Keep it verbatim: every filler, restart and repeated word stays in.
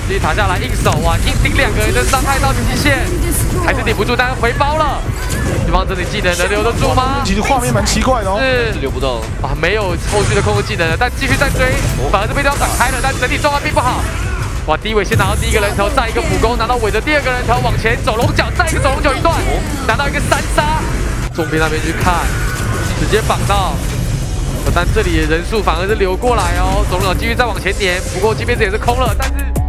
继续塔下来硬守啊，硬顶两个人的伤害到极限，还是顶不住，但是回包了。对方这里技能能留得住吗？ 其实画面蛮奇怪的哦， 是留不到啊，没有后续的控制技能了，但继续在追，反而是被对方挡开了，但整体状况并不好。哇，低尾先拿到第一个人头，再一个普攻拿到尾的第二个人头，往前走龙角，再一个走龙角一段，拿到一个三杀。中边那边去看，直接绑到。 但这里的人数反而是流过来哦，走龙角继续再往前点，不过这边这也是空了，但是。